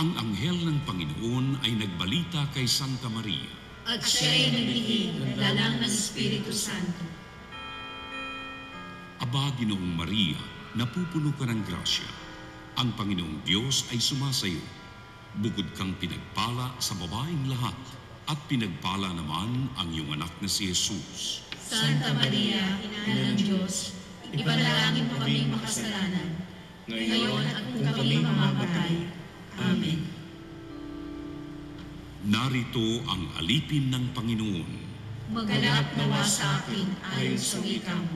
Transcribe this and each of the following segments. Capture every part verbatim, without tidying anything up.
Ang anghel ng Panginoon ay nagbalita kay Santa Maria. At siya ay naglihim ng dalang ng Espiritu Santo. Aba, Ginoong Maria, napupuno ka ng grasya. Ang Panginoong Diyos ay sumasayo. Bukod kang pinagpala sa babaeng lahat, at pinagpala naman ang iyong anak na si Jesus. Santa Maria, Ina ng Diyos, ipanalangin mo kaming makasalanan, ngayon at kung kami mamamatay. Amen. Narito ang alipin ng Panginoon. Maganap nawa sa akin ayon sa wika mo.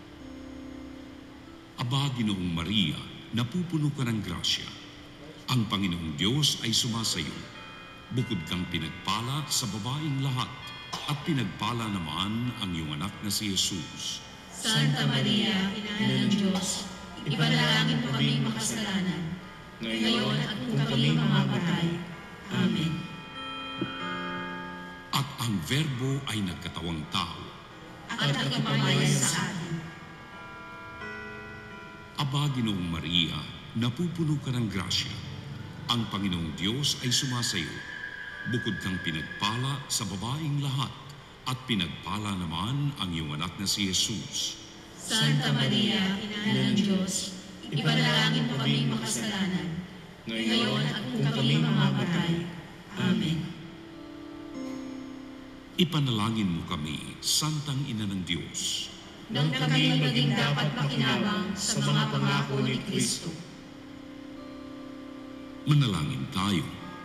Aba, Ginoong Maria, napupuno ka ng grasya. Ang Panginoong Diyos ay sumasayo. Bukod kang pinagpala sa babaeng lahat, at pinagpala naman ang iyong anak na si Jesus. Santa Maria, Ina ng Diyos, ipanalangin mo kaming makasalanan, ngayon at kung kami mamamatay. Amen. At ang Verbo ay nagkatawang tao. At nagpamamayan sa atin. Aba, Ginoong Maria, napupuno ka ng grasya. Ang Panginoong Diyos ay sumasayo. Bukod kang pinagpala sa babaeng lahat, at pinagpala naman ang iyong anak na si Jesus. Santa Maria, Ina ng Diyos, ipanalangin mo kaming makasalanan, ngayon at kung kami mamamatay. Amen. Ipanalangin mo kami, Santang Ina ng Diyos, nang kami maging dapat makinabang sa mga pangako ni Kristo. Manalangin tayo.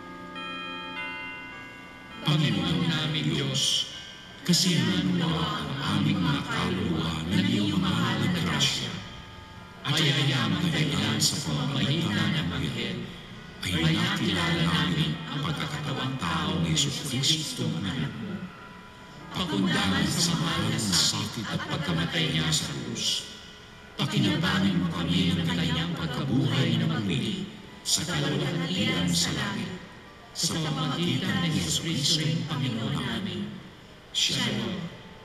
Panginoon namin Diyos, kasiyahan mo ang aming mga kaluluwa ng iyong mahal na grasya, at hayaan kailan sa pamamagitan ng Anghel ay nakilala namin ang pagkakatawang tao ni Jesucristo ng anak mo. Pakundangan sa mahal na sakit at pagkamatay niya sa krus, pakinabangan mo kami ng kanyang pagkabuhay na muli sa kalwalhatian sa langit, sa pamamagitan ng Jesucristo ng Panginoon namin. Shalom.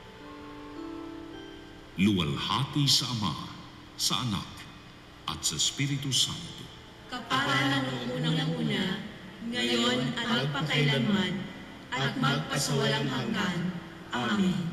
Luwalhati sa Ama, sa Anak, at sa Espiritu Santo. Kapara ng unang-una, ngayon at magpakailanman, at magpasawalang hanggan. Amen.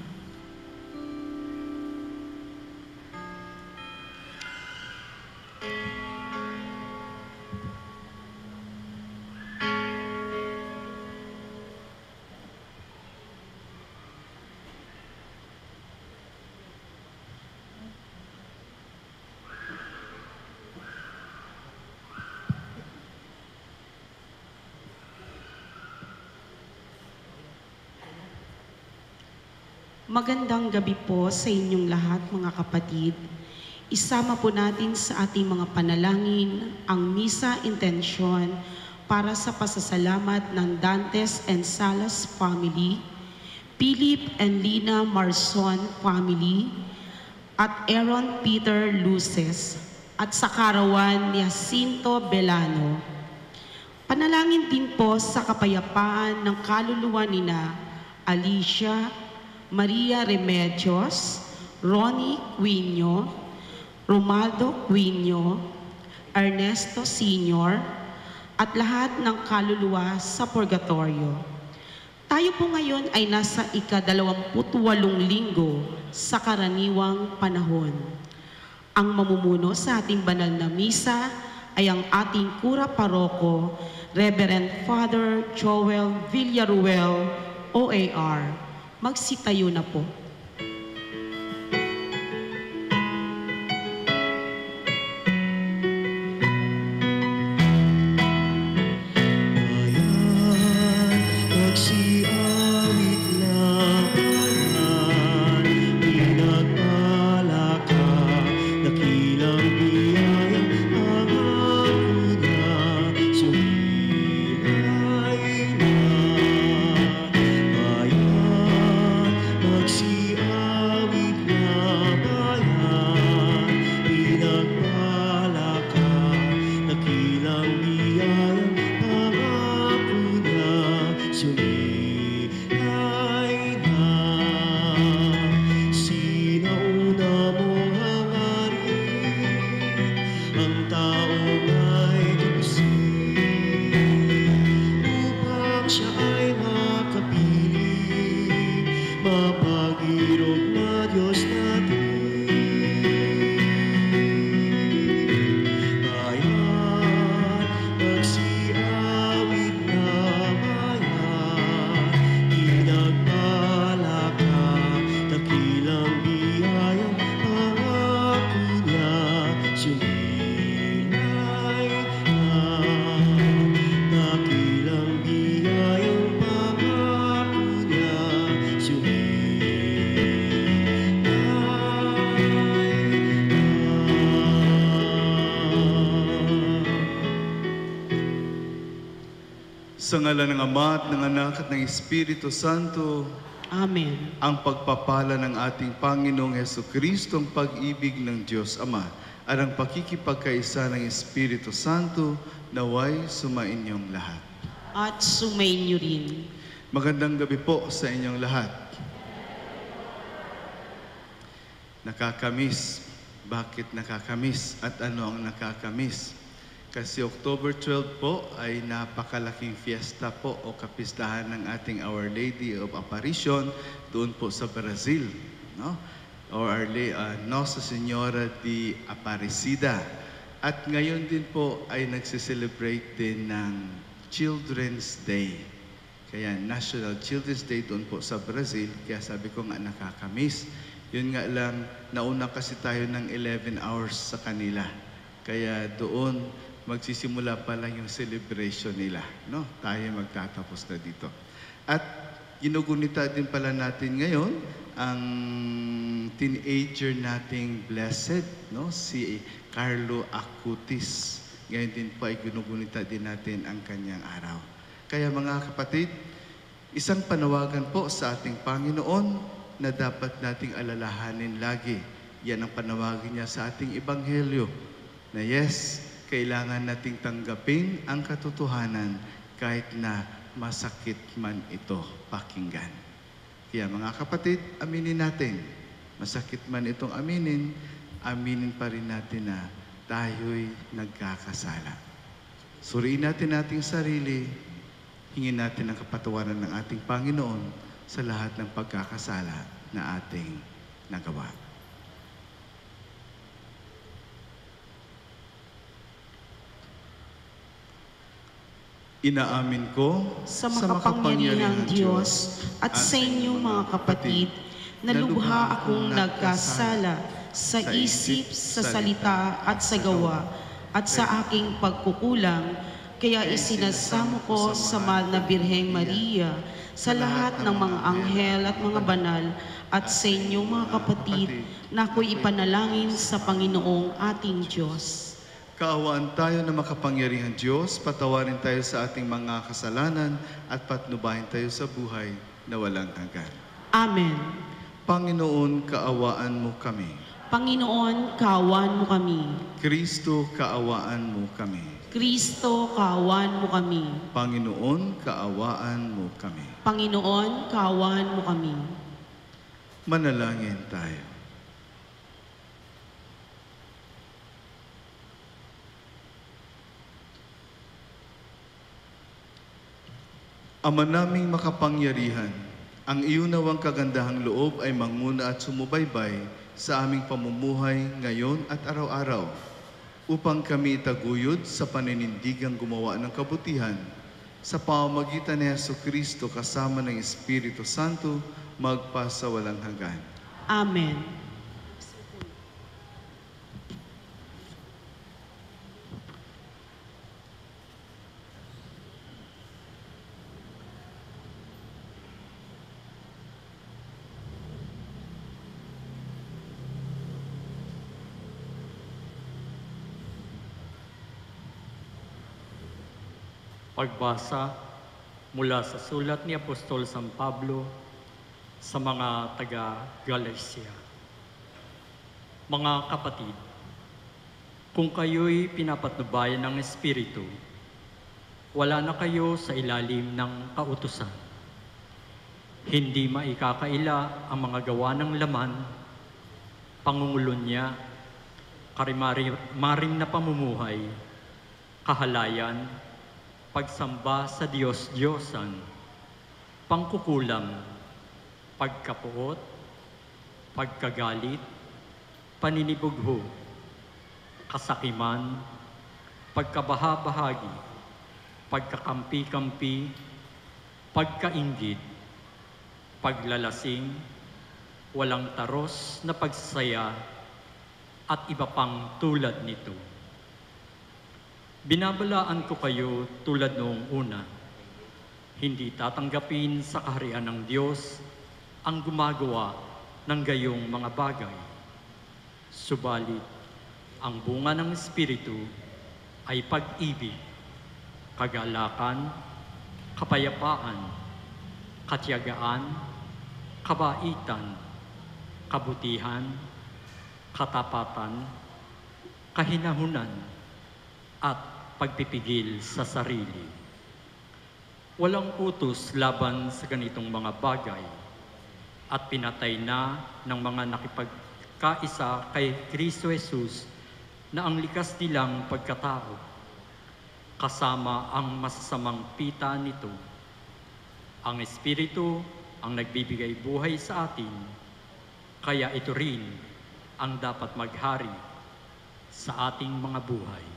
Magandang gabi po sa inyong lahat, mga kapatid. Isama po natin sa ating mga panalangin ang Misa Intensyon para sa pasasalamat ng Dantes and Salas family, Philip and Lina Marson family, at Aaron Peter Luces, at sa karawan ni Jacinto Belano. Panalangin din po sa kapayapaan ng kaluluwa nina Alicia Maria Remedios, Ronnie Quino, Romaldo Quino, Ernesto Senior, at lahat ng kaluluwa sa purgatorio. Tayo po ngayon ay nasa ikadalawamputwalong linggo sa karaniwang panahon. Ang mamumuno sa ating banal na misa ay ang ating Kura Paroko, Reverend Father Joel Villaruel, O A R. Magsitayo na po. See Sa ngalan ng Ama at ng Anak at ng Espiritu Santo, Amen. ang pagpapala ng ating Panginoong Hesukristo, ang pag-ibig ng Diyos Ama, at ang pakikipagkaisa ng Espiritu Santo, naway sumainyong lahat. At sumainyo rin. Magandang gabi po sa inyong lahat. Nakakamiss. Bakit nakakamiss? At ano ang nakakamiss? Kasi October twelfth po ay napakalaking fiesta po o kapistahan ng ating Our Lady of Apparition doon po sa Brazil, no? Or Our Lady, uh, Nossa Senhora de Aparecida. At ngayon din po ay nagsiselebrate din ng Children's Day. Kaya National Children's Day doon po sa Brazil. Kaya sabi ko nga nakakamiss. Yun nga lang, nauna kasi tayo ng eleven hours sa kanila. Kaya doon magsisimula pa lang yung celebration nila, no? Tayo magtatapos na dito. At ginugunita din pala natin ngayon ang teenager nating blessed, no? Si Carlo Acutis. Ngayon din po ay ginugunita din natin ang kanyang araw. Kaya mga kapatid, isang panawagan po sa ating Panginoon na dapat nating alalahanin lagi. Yan ang panawagan niya sa ating Ebanghelyo, na yes, kailangan nating tanggapin ang katotohanan kahit na masakit man ito pakinggan. Kaya mga kapatid, aminin natin. Masakit man itong aminin, aminin pa rin natin na tayo'y nagkakasala. Suriin natin ating sarili, hingin natin ang kapatawaran ng ating Panginoon sa lahat ng pagkakasala na ating nagawa. Inaamin ko Sa makapangyarihang Diyos at sa inyo mga kapatid, na lubha akong nagkasala sa isip, sa salita at sa gawa, at sa aking pagkukulang, kaya isinasamo ko sa mahal na Birheng Maria, sa lahat ng mga anghel at mga banal, at sa inyo mga kapatid, na ako'y ipanalangin sa Panginoong ating Diyos. Kaawaan tayo na makapangyarihang Diyos, patawarin tayo sa ating mga kasalanan at patnubahin tayo sa buhay na walang hanggan. Amen. Panginoon, kaawaan mo kami. Panginoon, kaawaan mo kami. Kristo, kaawaan mo kami. Kristo, kaawaan mo kami. Panginoon, kaawaan mo kami. Panginoon, kaawaan mo kami. Manalangin tayo. Ama naming makapangyarihan, ang iyo nawang kagandahang loob ay manguna at sumubaybay sa aming pamumuhay ngayon at araw-araw, upang kami taguyod sa paninindigang gumawa ng kabutihan sa pamamagitan ni Jesucristo kasama ng Espiritu Santo magpasa walang hanggan. Amen. Pagbasa mula sa sulat ni Apostol San Pablo sa mga taga-Galacia. Mga kapatid, kung kayo'y pinapatnubayan ng Espiritu, wala na kayo sa ilalim ng kautusan. Hindi maikakaila ang mga gawa ng laman, pangungulunya, karimarim na pamumuhay, kahalayan, pagsamba sa Diyos-Diyosan, pangkukulam, pagkapuot, pagkagalit, paninibugho, kasakiman, pagkabahabahagi, pagkakampi-kampi, pagkainggit, paglalasing, walang taros na pagsasaya, at iba pang tulad nito. Binabalaan ko kayo tulad noong una, hindi tatanggapin sa kaharian ng Diyos ang gumagawa ng gayong mga bagay. Subalit, ang bunga ng Espiritu ay pag-ibig, kagalakan, kapayapaan, katiyagaan, kabaitan, kabutihan, katapatan, kahinahunan, at pagpipigil sa sarili. Walang utos laban sa ganitong mga bagay at pinatay na ng mga nakipagkaisa kay Kristo Jesus na ang likas nilang pagkatao, kasama ang masasamang pita nito. Ang Espiritu ang nagbibigay buhay sa atin, kaya ito rin ang dapat maghari sa ating mga buhay.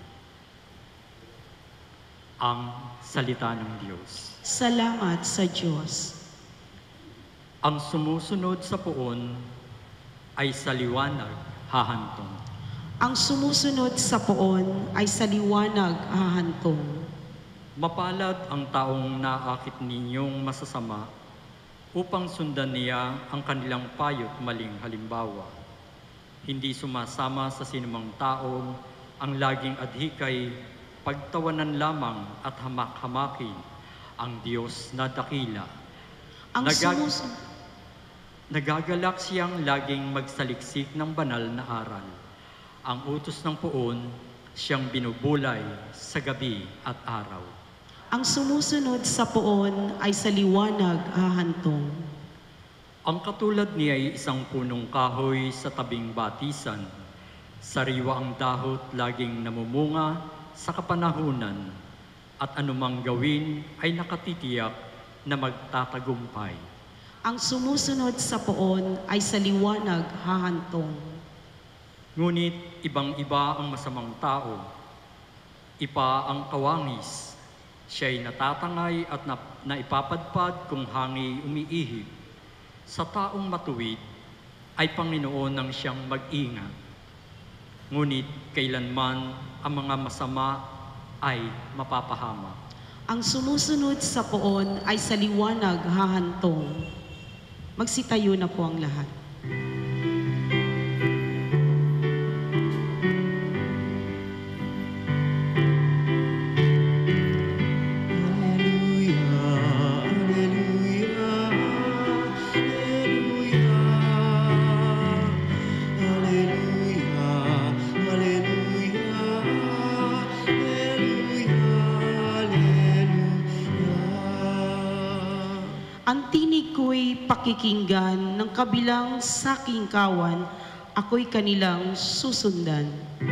Ang salita ng Diyos. Salamat sa Diyos. Ang sumusunod sa poon ay sa liwanag hahantong. Ang sumusunod sa poon ay sa liwanag hahantong. Mapalad ang taong naakit ninyong masasama upang sundan niya ang kanilang payo't maling halimbawa. Hindi sumasama sa sinumang taong ang laging adhikay pagtawanan lamang at hamak-hamakin ang Diyos na dakila. Ang Nagag- sumusunod... Nagagalak siyang laging magsaliksik ng banal na aral. Ang utos ng poon, siyang binubulay sa gabi at araw. Ang sumusunod sa poon ay sa liwanag hahantong. Ang katulad niya ay isang punong kahoy sa tabing batisan. Sariwa ang dahot, laging namumunga sa kapanahunan, at anumang gawin ay nakatitiyak na magtatagumpay. Ang sumusunod sa poon ay sa liwanag hahantong. Ngunit ibang-iba ang masamang tao. Ipa ang kawangis. Siya'y natatangay at na, naipapadpad kung hangi umiihip. Sa taong matuwid ay Panginoon ang siyang mag-ingat. Ngunit kailanman ang mga masama ay mapapahamak. Ang sumusunod sa poon ay sa liwanag hahantong. Magsitayo na po ang lahat. Ang tinig ko'y pakikinggan ng kabilang saking kawan, ako'y kanilang susundan.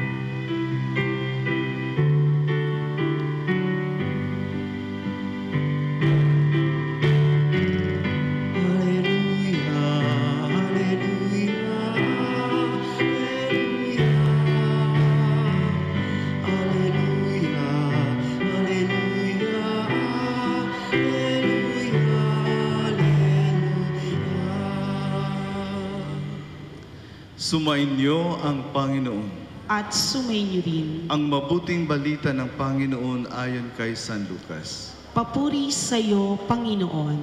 Sumainyo ang Panginoon. At sumainyo rin. Ang mabuting balita ng Panginoon ayon kay San Lucas. Papuri sa iyo, Panginoon.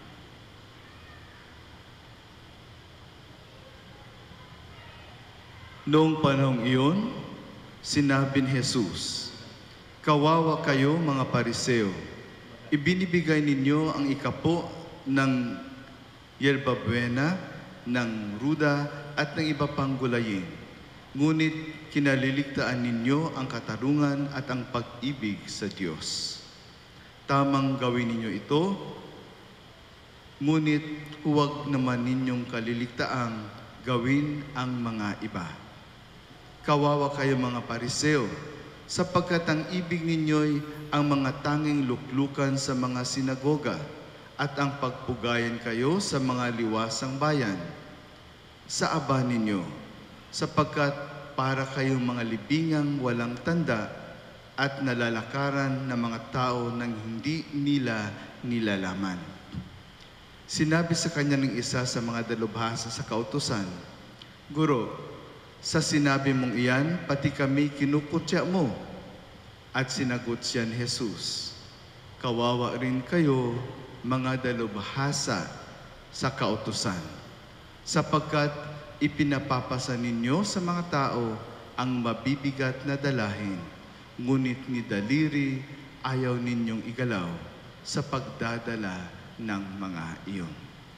Noong panahong iyon, sinabi ni Jesus, "Kawawa kayo mga Pariseo, ibinibigay ninyo ang ikapo ng yerbabuena, ng ruda, at ng iba pang gulayin. Ngunit kinaliligtaan ninyo ang katarungan at ang pag-ibig sa Diyos. Tamang gawin ninyo ito, ngunit huwag naman ninyong kaliligtaang gawin ang mga iba. Kawawa kayo mga Pariseo, sapagkat ang ibig ninyo'y ang mga tanging luklukan sa mga sinagoga at ang pagpugayan kayo sa mga liwasang bayan. Sa aba ninyo, sapagkat para kayong mga libingang walang tanda at nalalakaran ng mga tao nang hindi nila nilalaman." Sinabi sa kanya ng isa sa mga dalubhasa sa kautusan, "Guro, sa sinabi mong iyan, pati kami kinukutya mo." At sinagot siya ni Jesus, "Kawawa rin kayo, mga dalubhasa sa kautusan, sapagkat ipinapapasa ninyo sa mga tao ang mabibigat na dalahin, ngunit ni daliri ayaw ninyong igalaw. sa pagdadala ng mga iyon.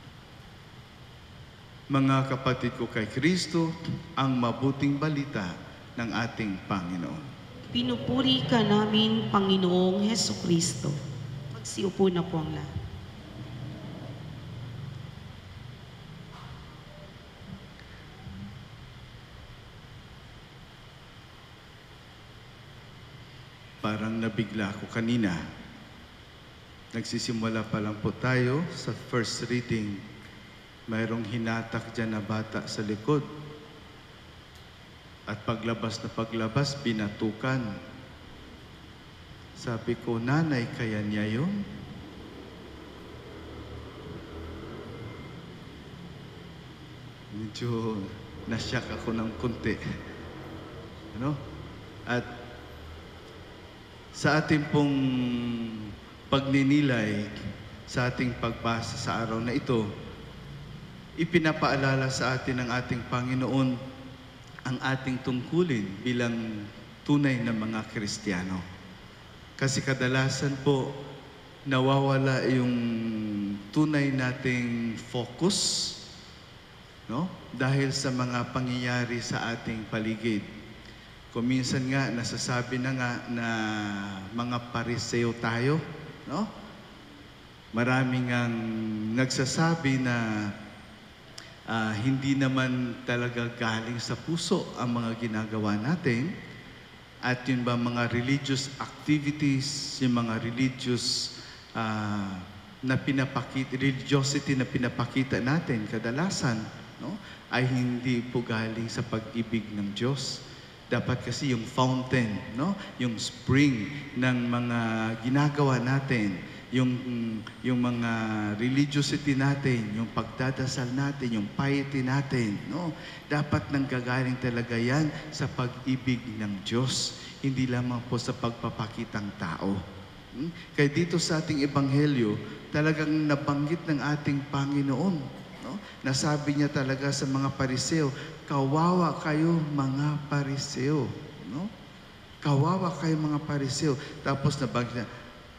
Mga kapatid ko kay Kristo, ang mabuting balita ng ating Panginoon. Pinupuri ka namin, Panginoong Heso Kristo. Magsiupo na po ang lahat. Parang nabigla ako kanina. Nagsisimula pa lang po tayo sa first reading. Mayroong hinatak dyan na bata sa likod. At paglabas na paglabas, binatukan. Sabi ko, nanay, kaya niya yun? Medyo nasyak ako ng kunti. Ano? At sa ating pong pagninilay, sa ating pagbasa sa araw na ito, ipinapaalala sa atin ng ating Panginoon ang ating tungkulin bilang tunay na mga Kristiyano. Kasi kadalasan po, nawawala yung tunay nating focus, no? Dahil sa mga pangyayari sa ating paligid. Kung minsan nga, nasasabi na nga na mga pariseo tayo, no? Maraming ang nagsasabi na uh, hindi naman talaga galing sa puso ang mga ginagawa natin. At yun ba mga religious activities, yung mga religious uh, na pinapakita, religiosity na pinapakita natin kadalasan, no? Ay hindi po galing sa pag-ibig ng Diyos. Dapat kasi yung fountain, no? Yung spring ng mga ginagawa natin, yung, yung mga religiosity natin, yung pagdadasal natin, yung piety natin, no? Dapat nanggagaling talaga yan sa pag-ibig ng Diyos, hindi lamang po sa pagpapakitang tao. Hmm? Kaya dito sa ating ebanghelyo, talagang nabanggit ng ating Panginoon, no? Nasabi niya talaga sa mga pariseo, kawawa kayo mga pariseo, no? Kawawa kayo mga pariseo. Tapos nabanggit niya,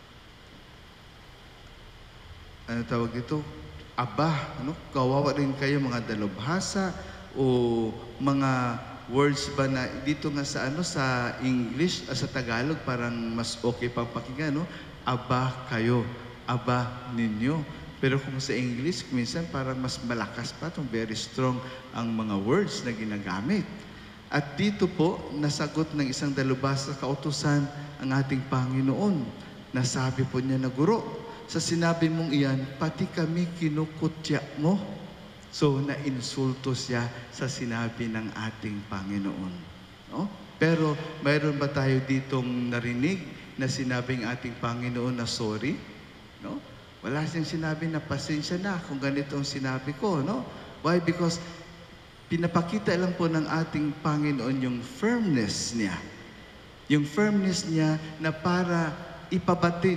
ano tawag dito? Aba, ano? Kawawa rin kayo mga dalubhasa o mga words ba na dito nga sa ano sa English, sa Tagalog parang mas okay pang pakinggan, no? Aba kayo, aba ninyo. Pero kung sa English, minsan parang mas malakas pa itong very strong ang mga words na ginagamit. At dito po, nasagot ng isang dalubhasa kautusan ang ating Panginoon. Nasabi po niya na, Guro, sa sinabi mong iyan, pati kami kinukutya mo. So, na-insulto siya sa sinabi ng ating Panginoon. No? Pero, mayroon ba tayo ditong narinig na sinabing ating Panginoon na sorry? No? Wala siyang sinabi na pasensya na kung ganito ang sinabi ko, no? Why? Because pinapakita lang po ng ating Panginoon yung firmness niya. Yung firmness niya na para ipabatid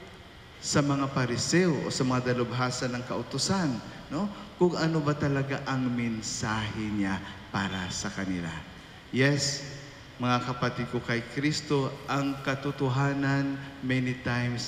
sa mga pariseo o sa mga dalubhasa ng kautusan, no? Kung ano ba talaga ang mensahe niya para sa kanila. Yes, mga kapatid ko kay Kristo, ang katotohanan many times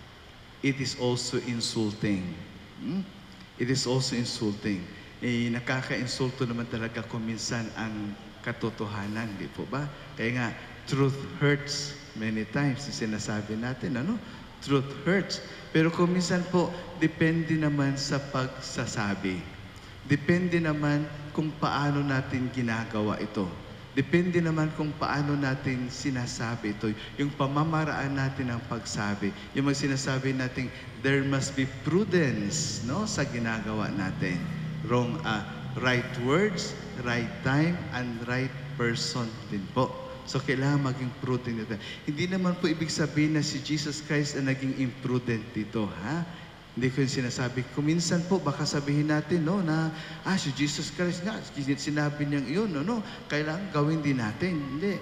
it is also insulting. Hmm? It is also insulting. Eh, nakaka-insulto naman talaga kung minsan ang katotohanan, di po ba? Kaya nga, truth hurts many times. Sinasabi natin, ano? Truth hurts. Pero kung minsan po, depende naman sa pagsasabi. Depende naman kung paano natin ginagawa ito. Depende naman kung paano natin sinasabi ito. Yung pamamaraan natin ng pagsabi. Yung mga sinasabi natin, there must be prudence, no, sa ginagawa natin. Wrong, uh, right words, right time, and right person din po. So, kailangan maging prudent dito. Hindi naman po ibig sabihin na si Jesus Christ ang naging imprudent dito, ha? Hindi ko yung sinasabi. Kung minsan po, baka sabihin natin, no, na, ah, si Jesus Christ nga, sinabi niyang yun, no, no, kailangan gawin din natin. Hindi.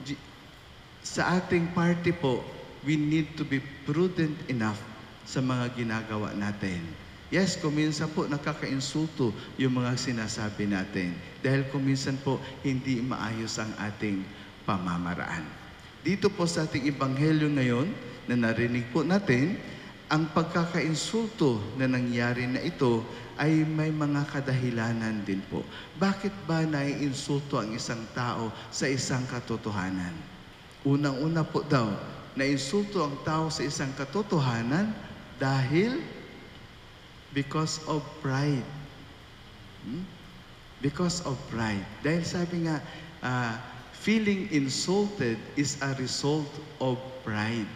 Sa ating party po, we need to be prudent enough sa mga ginagawa natin. Yes, kung minsan po, nakaka-insulto yung mga sinasabi natin. Dahil kung minsan po, hindi maayos ang ating pamamaraan. Dito po sa ating ebanghelyo ngayon, na narinig po natin, ang pagkakainsulto na nangyari na ito ay may mga kadahilanan din po. Bakit ba naiinsulto ang isang tao sa isang katotohanan? Unang-una po daw, naiinsulto ang tao sa isang katotohanan dahil because of pride. Hmm? Because of pride. Dahil sabi nga, uh, feeling insulted is a result of pride.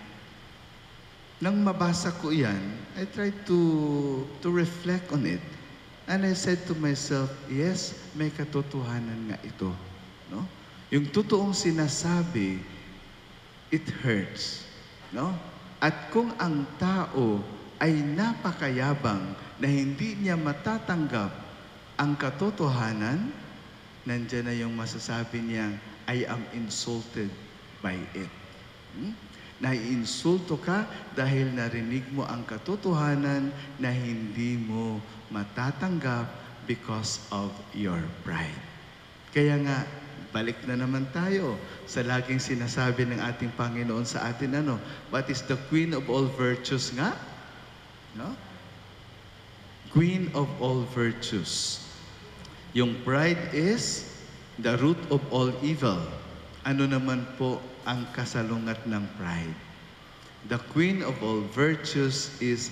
Nang mabasa ko yan, I tried to, to reflect on it. And I said to myself, yes, may katotohanan nga ito. No? Yung totoong sinasabi, it hurts. No? At kung ang tao ay napakayabang na hindi niya matatanggap ang katotohanan, nandiyan na yung masasabi niya, I am insulted by it. Hmm? Naiinsulto ka dahil narinig mo ang katotohanan na hindi mo matatanggap because of your pride. Kaya nga, balik na naman tayo sa laging sinasabi ng ating Panginoon sa atin, ano, what is the queen of all virtues nga? No? Queen of all virtues. Yung pride is the root of all evil. Ano naman po ang kasalungat ng pride? The queen of all virtues is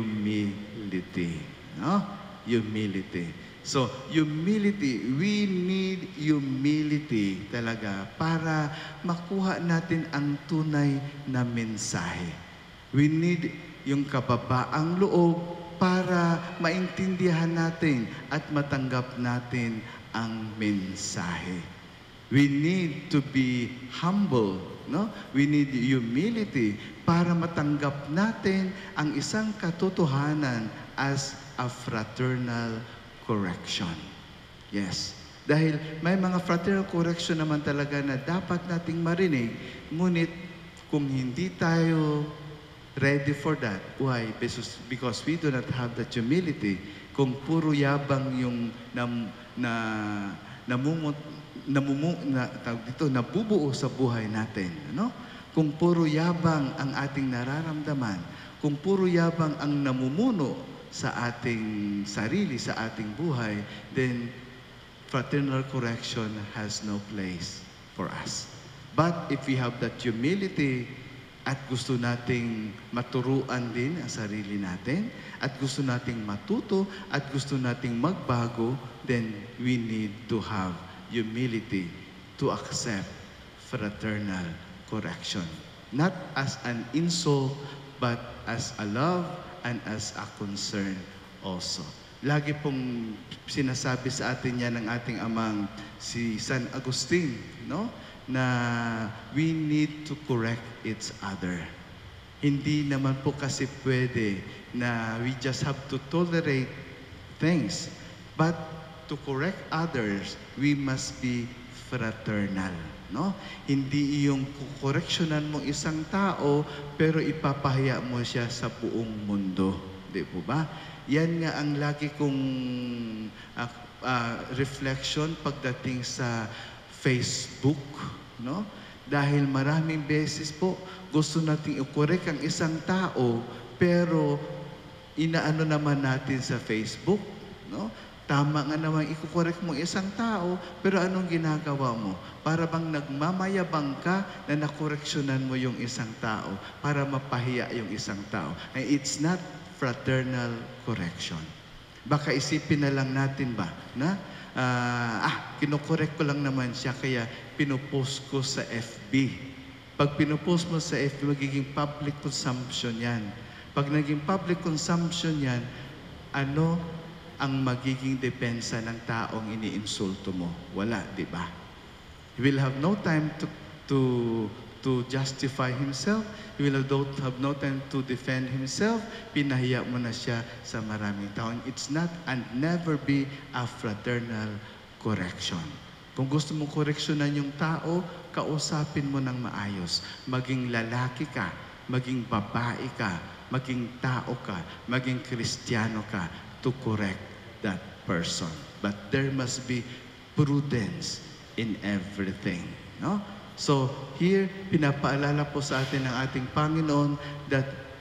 humility. No? Humility. So, humility, we need humility talaga para makuha natin ang tunay na mensahe. We need yung kababaang loob para maintindihan natin at matanggap natin ang mensahe. We need to be humble, no? We need humility para matanggap natin ang isang katotohanan as a fraternal correction. Yes. Dahil may mga fraternal correction naman talaga na dapat nating marinig, ngunit kung hindi tayo ready for that, why? Because, because we do not have that humility. Kung puro yabang yung nam, na namumut namumu na tawag dito nabubuo sa buhay natin, ano? Kung puro yabang ang ating nararamdaman, kung puro yabang ang namumuno sa ating sarili, sa ating buhay, then fraternal correction has no place for us. But if we have that humility at gusto nating maturuan din ang sarili natin, at gusto nating matuto, at gusto nating magbago, then we need to have humility to accept fraternal correction. Not as an insult, but as a love and as a concern also. Lagi pong sinasabi sa atin yan ng ating amang si San Agustin, no? Na we need to correct each other. Hindi naman po kasi pwede na we just have to tolerate things. But to correct others, we must be fraternal. No? Hindi yung koreksyonan mo isang tao, pero ipapahiya mo siya sa buong mundo. Di po ba? Yan nga ang lagi kong uh, uh, reflection pagdating sa Facebook. No? Dahil maraming beses po, gusto nating i-correct ang isang tao, pero inaano naman natin sa Facebook. No? Tama nga naman, i-correct mo isang tao, pero anong ginagawa mo? Para bang nagmamayabang ka na nakoreksyonan mo yung isang tao para mapahiya yung isang tao. And it's not fraternal correction. Baka isipin na lang natin ba na uh, ah, kinokorek ko lang naman siya kaya pinupost ko sa F B. Pag pinupost mo sa F B, magiging public consumption yan. Pag naging public consumption yan, ano ang magiging depensa ng taong iniinsulto mo? Wala, di ba? He will have no time to to to justify himself. He will have no time to defend himself. Pinahiya mo na siya sa maraming tao. It's not and never be a fraternal correction. Kung gusto mong koreksyonan yung tao, kausapin mo ng maayos. Maging lalaki ka, maging babae ka, maging tao ka, maging Kristiyano ka, to correct that person. But there must be prudence in everything. No? So, here, pinapaalala po sa atin ng ating Panginoon that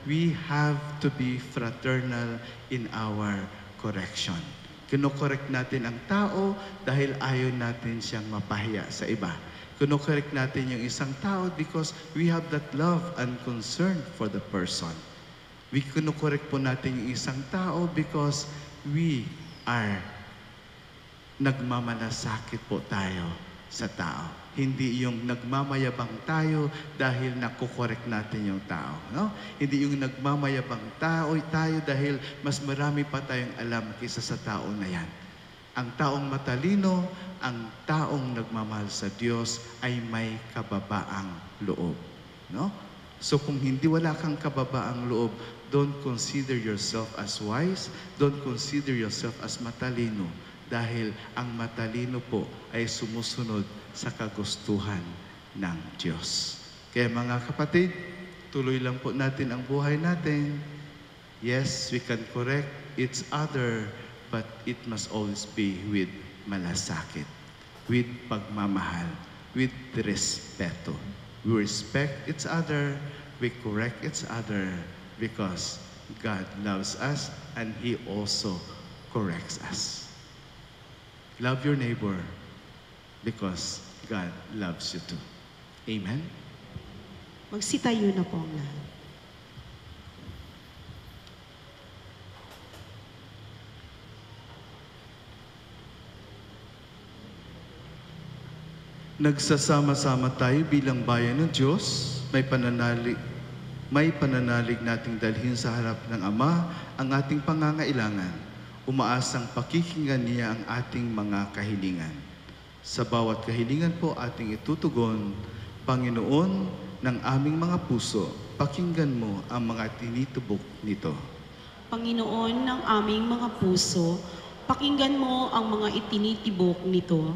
we have to be fraternal in our correction. Kinokorek natin ang tao dahil ayaw natin siyang mapahiya sa iba. Kinokorek natin yung isang tao because we have that love and concern for the person. We kinokorek po natin yung isang tao because we are nagmamalasakit po tayo sa tao. Hindi yung nagmamayabang tayo dahil nakukorek natin yung tao. No? Hindi yung nagmamayabang tao, tayo dahil mas marami pa tayong alam kaysa sa tao na yan. Ang taong matalino, ang taong nagmamahal sa Diyos ay may kababaang loob. No? So kung hindi wala kang kababaang loob, don't consider yourself as wise, don't consider yourself as matalino. Dahil ang matalino po ay sumusunod sa kagustuhan ng Diyos. Kaya mga kapatid, tuloy lang po natin ang buhay natin. Yes, we can correct each other, but it must always be with malasakit, with pagmamahal, with respeto. We respect each other, we correct each other, because God loves us and He also corrects us. Love your neighbor because God loves you too. Amen? Magsitayo na po ang lahat. Nagsasama-sama tayo bilang bayan ng Diyos. May pananalig, may pananalig nating dalhin sa harap ng Ama ang ating pangangailangan. Umaasang pakikinggan niya ang ating mga kahilingan. Sa bawat kahilingan po ating itutugon, Panginoon ng aming mga puso, pakinggan mo ang mga tinitubok nito. Panginoon ng aming mga puso, pakinggan mo ang mga itinitibok nito.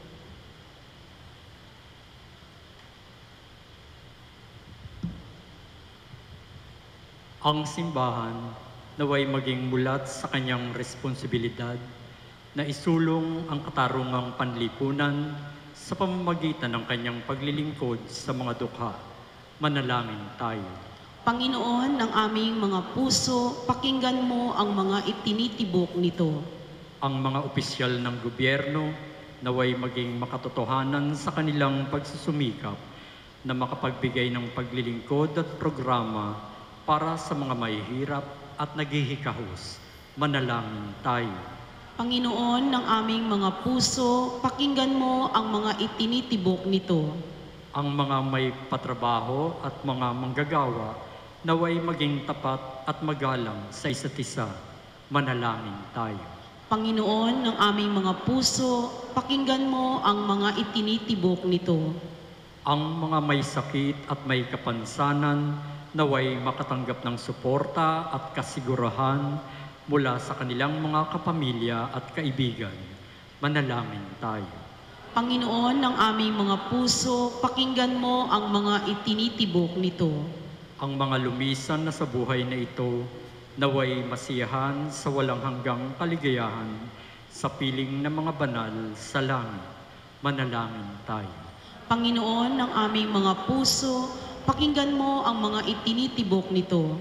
Ang simbahan naway maging mulat sa kanyang responsibilidad na isulong ang katarungang panlipunan sa pamamagitan ng kanyang paglilingkod sa mga dukha. Manalangin tayo. Panginoon ng aming mga puso, pakinggan mo ang mga itinitibok nito. Ang mga opisyal ng gobyerno naway maging makatotohanan sa kanilang pagsusumikap na makapagbigay ng paglilingkod at programa para sa mga mahihirap at naghihikahos. Manalangin tayo. Panginoon ng aming mga puso, pakinggan mo ang mga itinitibok nito. Ang mga may patrabaho at mga manggagawa naway maging tapat at magalang sa isa't isa. Manalangin tayo. Panginoon ng aming mga puso, pakinggan mo ang mga itinitibok nito. Ang mga may sakit at may kapansanan naway makatanggap ng suporta at kasigurahan mula sa kanilang mga kapamilya at kaibigan. Manalangin tayo. Panginoon ng aming mga puso, pakinggan mo ang mga itinitibok nito. Ang mga lumisan na sa buhay na ito, naway masiyahan sa walang hanggang kaligayahan sa piling ng mga banal sa langit. Manalangin tayo. Panginoon ng aming mga puso, pakinggan mo ang mga itinitibok nito.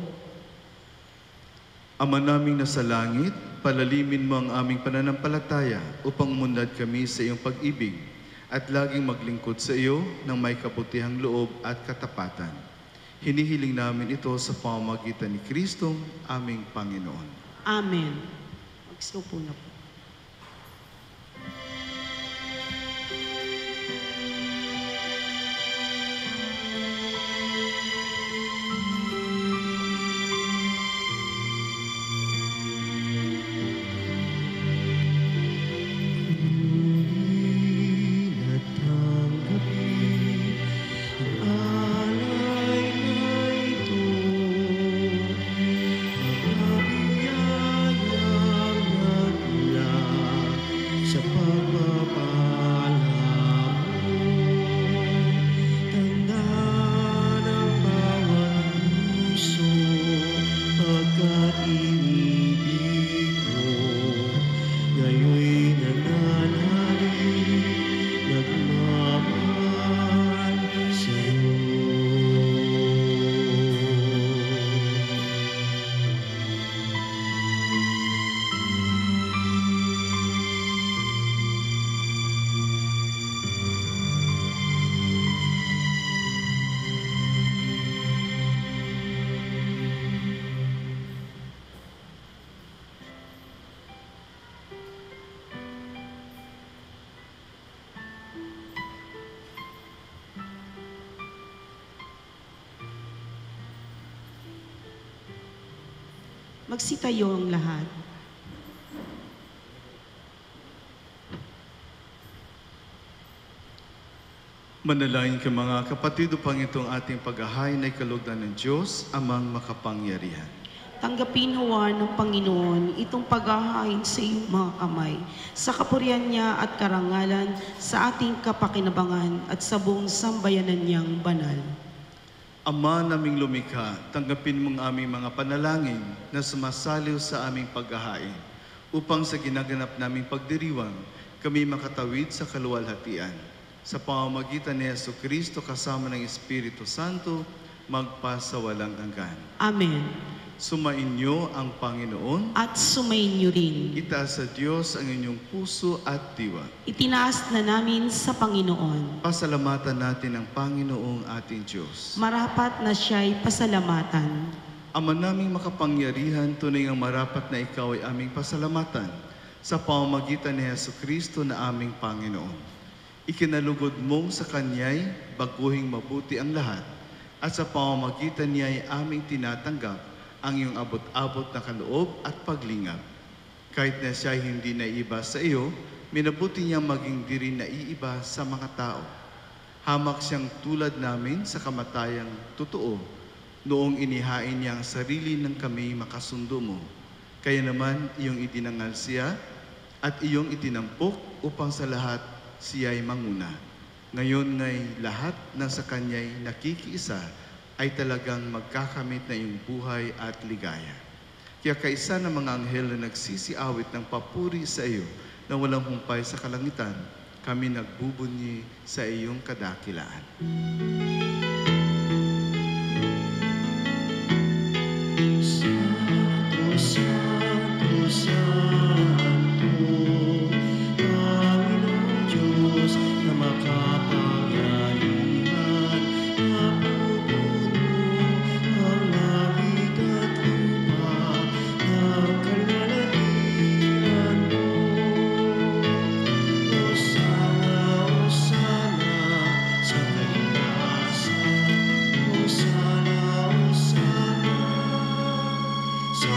Ama naming nasa langit, palalimin mo ang aming pananampalataya upang umunlad kami sa iyong pag-ibig at laging maglingkod sa iyo ng may kabutihang loob at katapatan. Hinihiling namin ito sa pamamagitan ni Kristong aming Panginoon. Amen. Magsiupo na po. Mga biyayang Magsitayo ang lahat. Manalangin ka mga kapatid upang itong ating paghahain ay kalugdan ng Diyos, Amang makapangyarihan. Tanggapin nawa ng Panginoon itong paghahain sa iyong mga kamay, sa kapurihan niya at karangalan, sa ating kapakinabangan at sa buong sambayanan niyang banal. Ama naming lumikha, tanggapin mong aming mga panalangin na sumasaliw sa aming paghahain, upang sa ginaganap naming pagdiriwang, kami makatawid sa kaluwalhatian. Sa pamamagitan ni Jesucristo kasama ng Espiritu Santo, magpasawalang hanggan. Amen. Sumainyo ang Panginoon. At sumayin niyo rin. Itaas sa Diyos ang inyong puso at diwa. Itinaas na namin sa Panginoon. Pasalamatan natin ang Panginoong ating Diyos. Marapat na siya'y pasalamatan. Ama naming makapangyarihan, tunay ang marapat na ikaw ay aming pasalamatan sa pamamagitan ni Jesucristo na aming Panginoon. Ikinalugod mong sa Kanya'y baguhing mabuti ang lahat, at sa pamamagitan niya ay aming tinatanggap ang iyong abot-abot na kaloob at paglingap. Kahit na siya hindi naiiba sa iyo, minabuti niya maging di rin naiiba sa mga tao. Hamak siyang tulad namin sa kamatayang totoo, noong inihain niya ang sarili ng kami makasundo mo. Kaya naman iyong idinangal siya at iyong itinampok upang sa lahat siya'y manguna. Ngayon nga'y lahat na sa Kanya'y nakikiisa ay talagang magkakamit na iyong buhay at ligaya. Kaya kaisa ng mga anghel na nagsisiawit ng papuri sa iyo na walang humpay sa kalangitan, kami nagbubunyi sa iyong kadakilaan. Santo, Santo, Santo, Panginoong Diyos na makapangyarihan, napupuno ang langit at lupa ng kalwalhatian mo. Hosana, Hosana sa kaitaasan, Hosana, Hosana sa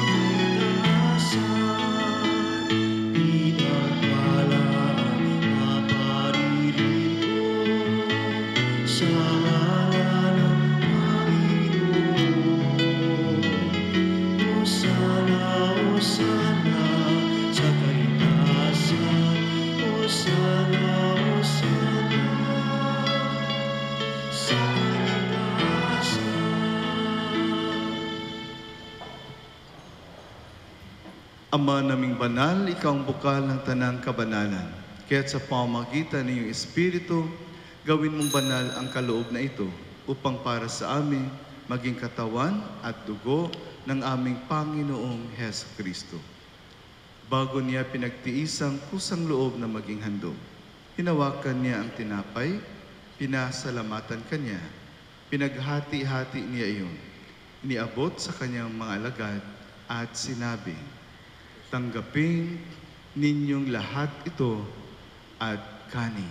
kaitaasan, pinagpalaan na paririto sa ngalan ng Panginoon. Hosana, Hosana sa kaitaasan, Hosana, Hosana sa kaitaasan. Ama naming banal, ikaw ang bukal ng tanang kabanalan. Kaya't sa pamamagitan ng iyong Espiritu, gawin mong banal ang kaloob na ito upang para sa amin maging katawan at dugo ng aming Panginoong Jesucristo. Bago niya pinagtiis ang kusang loob na maging handog, hinawakan niya ang tinapay, pinasalamatan kanya, pinaghati-hati niya iyon, iniabot sa kanyang mga alagad at sinabi, tanggapin ninyong lahat ito at kanin.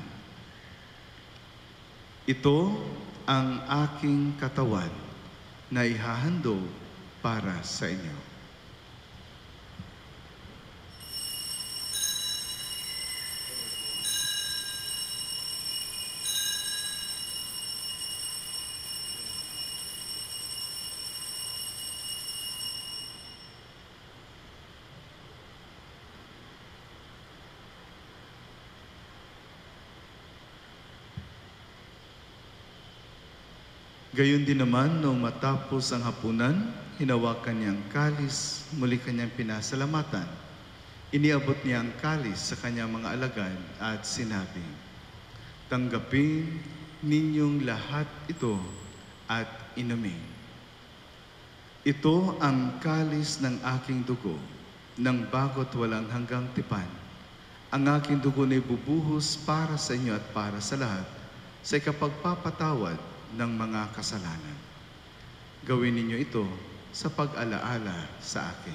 Ito ang aking katawan na ihahandog para sa inyo. Gayon din naman, noong matapos ang hapunan, hinawakan niya ang kalis, muli kanyang pinasalamatan. Iniabot niya ang kalis sa kanyang mga alagad at sinabi, tanggapin ninyong lahat ito at inumin. Ito ang kalis ng aking dugo, ng bago't walang hanggang tipan. Ang aking dugo na ibubuhos para sa inyo at para sa lahat, sa ikapagpapatawad ng mga kasalanan. Gawin ninyo ito sa pag-alaala sa akin.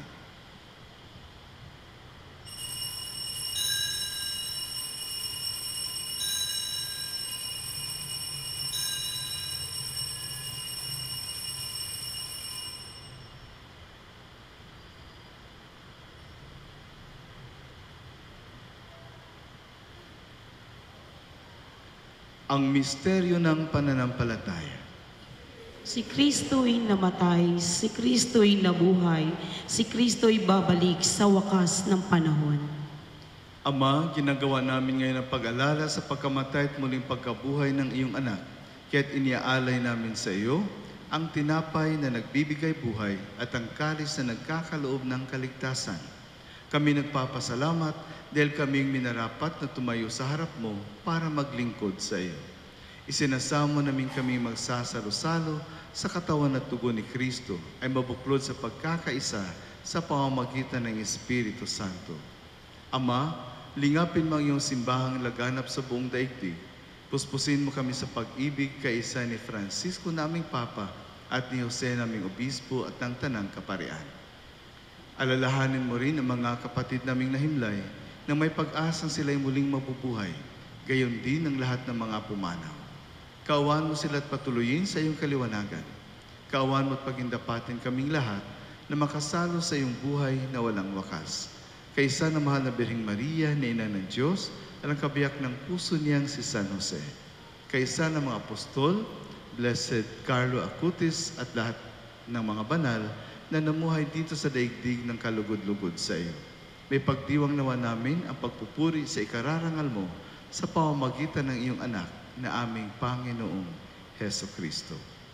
Ang misteryo ng pananampalataya. Si Kristo'y namatay, si Kristo'y nabuhay, si Kristo'y babalik sa wakas ng panahon. Ama, ginagawa namin ngayon ang pag-alala sa pagkamatay at muling pagkabuhay ng iyong anak. Kaya't iniaalay namin sa iyo ang tinapay na nagbibigay buhay at ang kalis na nagkakaloob ng kaligtasan. Kami nagpapasalamat dahil kaming minarapat na tumayo sa harap mo para maglingkod sa iyo. Isinasamo namin kami magsasalo-salo sa katawan at tugon ni Kristo ay mabuklod sa pagkakaisa sa pamamagitan ng Espiritu Santo. Ama, lingapin mo ang iyong simbahang laganap sa buong daigdig. Puspusin mo kami sa pag-ibig kaisa ni Francisco naming Papa at ni Jose naming Obispo at ng Tanang Kaparian. Alalahanin mo rin ang mga kapatid naming nahimlay na may pag-asang sila'y muling mabubuhay, gayon din ang lahat ng mga pumanaw. Kaawaan mo sila at patuloyin sa iyong kaliwanagan. Kaawaan mo at pagindapatin kaming lahat na makasalo sa iyong buhay na walang wakas. Kaisa na mahal na Birheng Maria, na Ina ng Diyos, at ang kabiyak ng puso niyang si San Jose. Kaisa ng mga apostol, Blessed Carlo Acutis at lahat ng mga banal na namuhay dito sa daigdig ng kalugod-lugod sa iyo. May pagdiwang nawa namin ang pagpupuri sa ikararangal mo sa pamamagitan ng iyong anak na aming Panginoong Heso Kristo.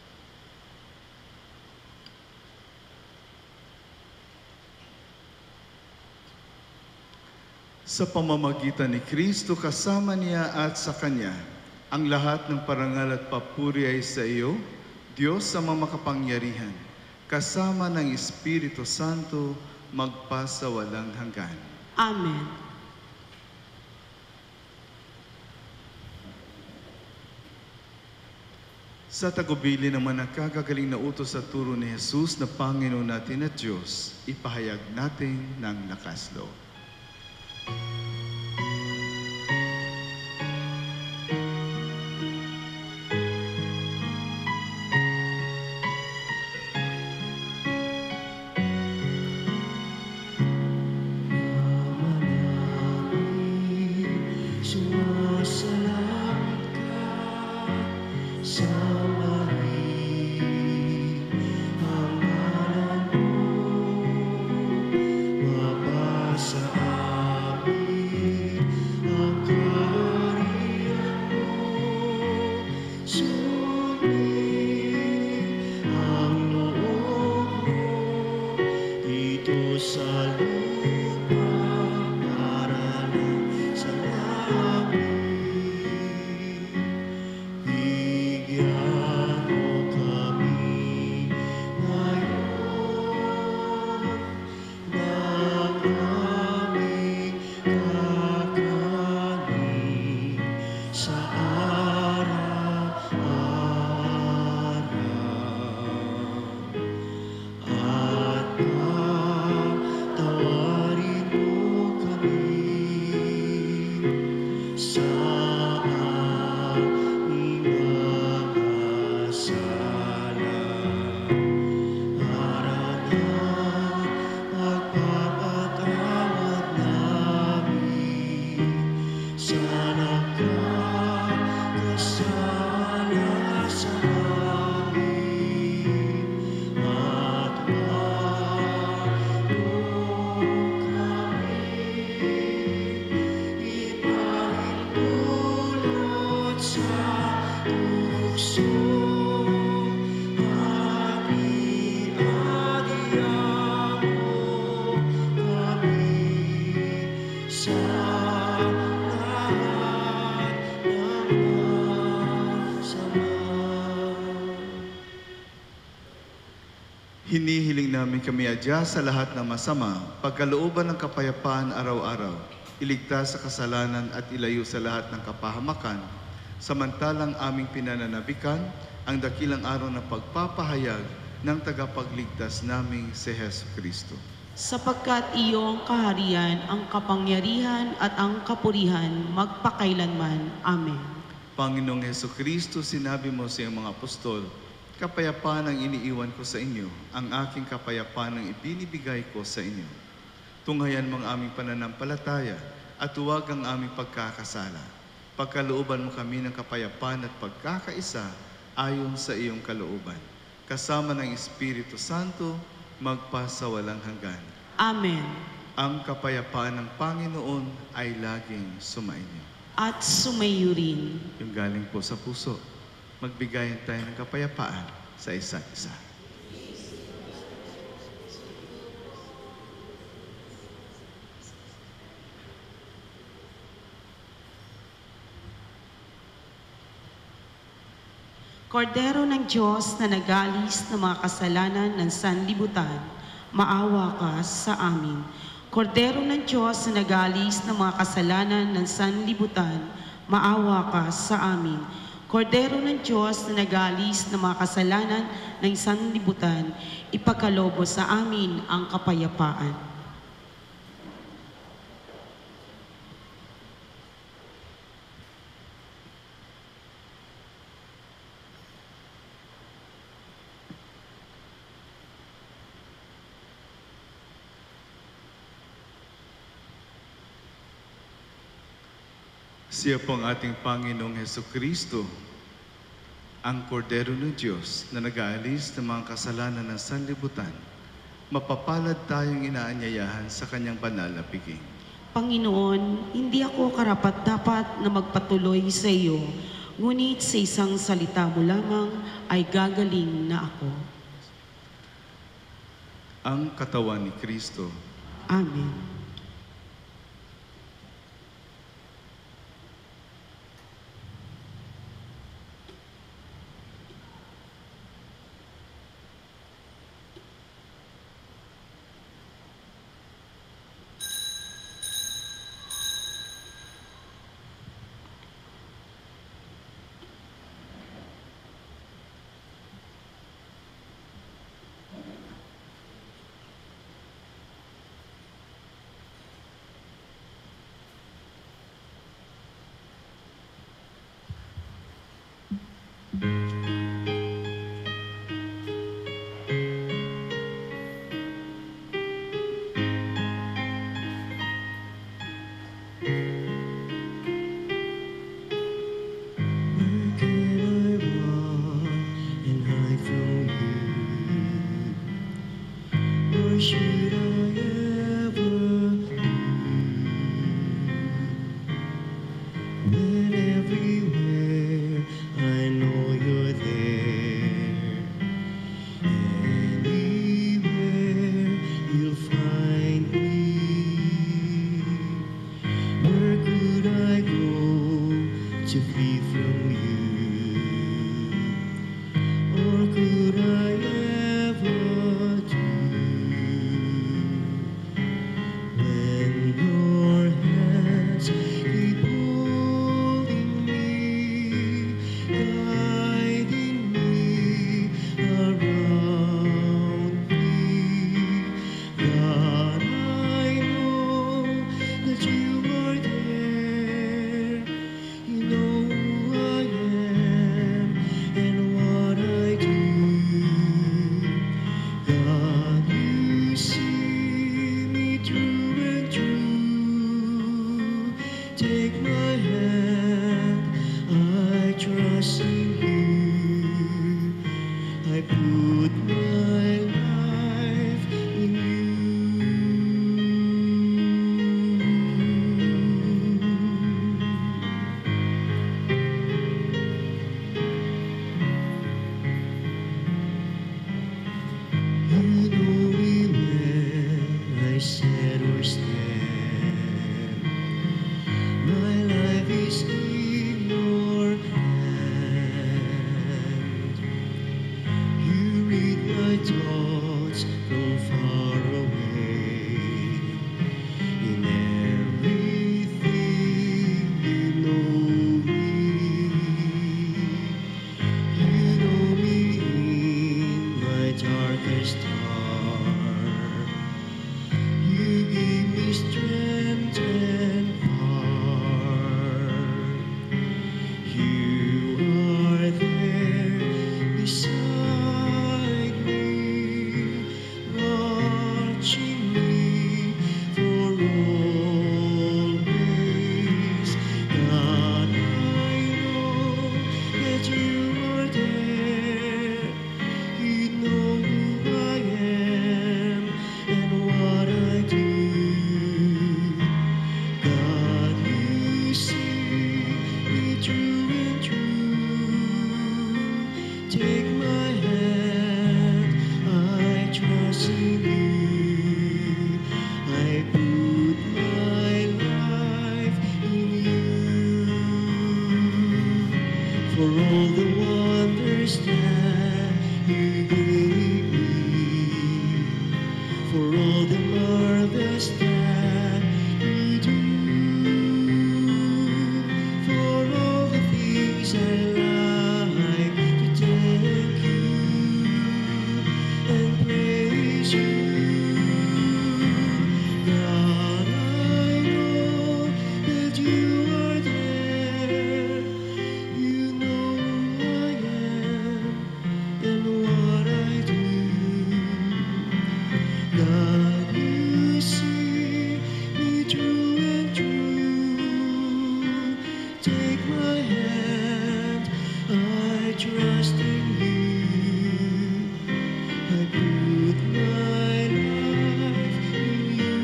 Sa pamamagitan ni Kristo, kasama niya at sa Kanya, ang lahat ng parangal at papuri ay sa iyo, Diyos sa makapangyarihan, kasama ng Espiritu Santo, magpasawalang hanggan. Amen. Sa tagubili naman ng kagagaling na utos at turo ni Jesus na Panginoon natin at Diyos, ipahayag natin ng lakas loob. Hinihiling namin kami adya sa lahat ng masama, pagkalooban ng kapayapaan araw-araw, iligtas sa kasalanan at ilayo sa lahat ng kapahamakan, samantalang aming pinananabikan ang dakilang araw ng pagpapahayag ng tagapagligtas naming si Heso Kristo. Sapagkat iyong kaharian, ang kapangyarihan at ang kapurihan magpakailanman. Amen. Panginoong Heso Kristo, sinabi mo sa iyong mga apostol, kapayapaan ang iniiwan ko sa inyo, ang aking kapayapaan ang ibinibigay ko sa inyo. Tunghayan mo ang aming pananampalataya at huwag ang aming pagkakasala. Pagkalooban mo kami ng kapayapaan at pagkakaisa ayon sa iyong kalooban. Kasama ng Espiritu Santo, magpasawalang hanggan. Amen. Ang kapayapaan ng Panginoon ay laging sumainyo. At sumayo rin. Yung galing po sa puso, magbigayan tayo ng kapayapaan sa isa't isa. Kordero ng Diyos na nagalis ng mga kasalanan ng sanlibutan, maawa ka sa amin. Kordero ng Diyos na nagalis ng mga kasalanan ng sanlibutan, maawa ka sa amin. Kordero ng Diyos na nagalis ng mga kasalanan ng sanlibutan, ipagkalobo sa amin ang kapayapaan. Siya po ang ating Panginoong Hesukristo, ang Kordero ng Diyos na nag-aalis ng mga kasalanan ng sanlibutan. Mapapalad tayong inaanyayahan sa kanyang banal na piging. Panginoon, hindi ako karapat-dapat na magpatuloy sa iyo, ngunit sa isang salita mo lamang ay gagaling na ako. Ang katawan ni Kristo. Amen. You know for all the wonders that you gave me, for all the marvels that you do, for all the things I like to thank you and praise you. God, I know that you are there. You know who I am and what I do. God, you see me through and through. Take my hand, I trust in you. I put my life in you.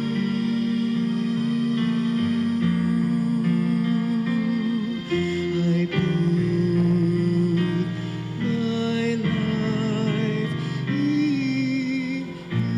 I put my life in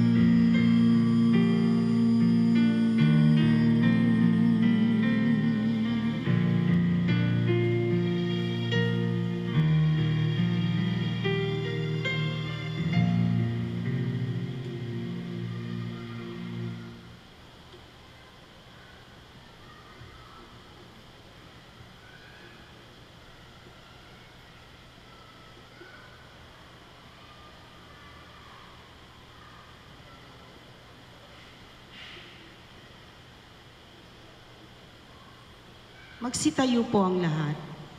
Magsitayo po ang lahat.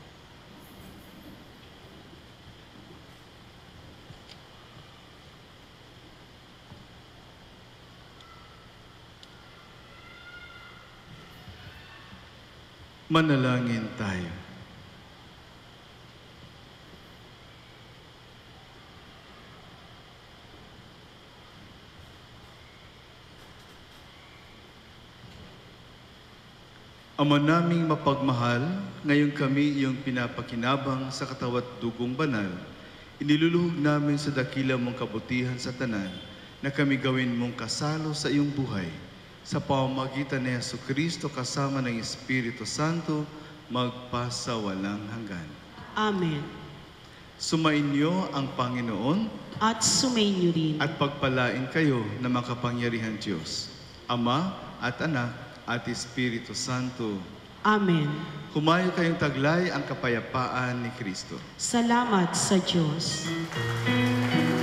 Manalangin tayo. Ama naming mapagmahal, ngayon kami iyong pinapakinabang sa katawat dugong banal. Iniluluhog namin sa dakila mong kabutihan sa tanan na kami gawin mong kasalo sa iyong buhay. Sa pamamagitan ni Jesucristo kasama ng Espiritu Santo, magpasawalang hanggan. Amen. Sumainyo ang Panginoon At sumainyo rin. at pagpalain kayo na makapangyarihan Diyos, Ama at Anak at Espiritu Santo. Amen. Humayo kayong taglay ang kapayapaan ni Kristo. Salamat sa Diyos.